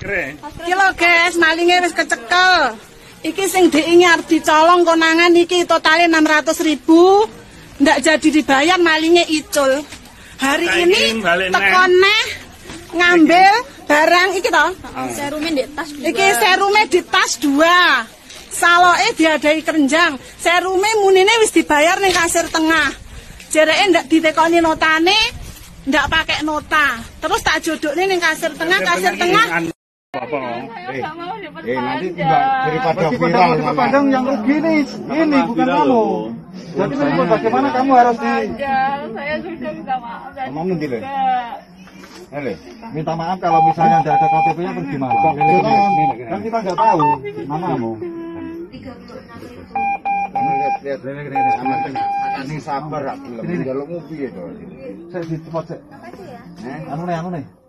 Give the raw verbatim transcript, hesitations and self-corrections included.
Iki lho guys, malinge wis kecekel. Iki sing diingi arep dicolong konangan iki totale enam ratus ribu. Ndak jadi dibayar malinge icul. Hari ini teko neh ngambil barang iki to. Serume di tas dua. Iki serume di tas dua. Saloke diadai kerenjang. Serume munine wis dibayar ning kasir tengah. Jereke ndak ditekoni notane, ndak pakai nota. Terus tak jodokne ning kasir tengah, kasir tengah. Apa? Eh, eh nanti daripada viral kita pandang yang rugi nih, ini bukan kamu. Jadi menurut bagaimana kamu harus di? Saya sudah minta maaf. Kamu nanti deh. Ele, Minta maaf kalau misalnya tidak ada K T P-nya terus gimana? Kan kita nggak tahu namamu. lihat lihat aman ini sabar aku. Ini jaluk mobil itu. Saya di tempat saya. Anu nih, anu nih.